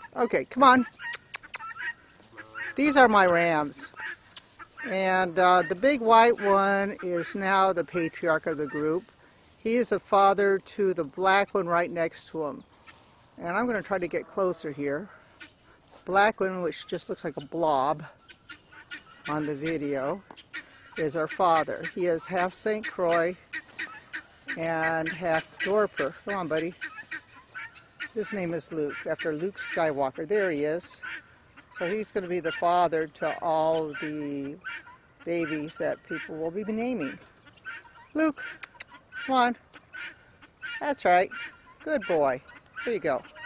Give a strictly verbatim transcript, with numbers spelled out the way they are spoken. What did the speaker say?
Okay, come on. These are my rams. And uh, the big white one is now the patriarch of the group. He is a father to the black one right next to him. And I'm going to try to get closer here. Black one, which just looks like a blob on the video, is our father. He is half Saint Croix and half Dorper. Come on, buddy. His name is Luke, after Luke Skywalker. There he is. So he's going to be the father to all the babies that people will be naming. Luke, come on. That's right. Good boy. Here you go.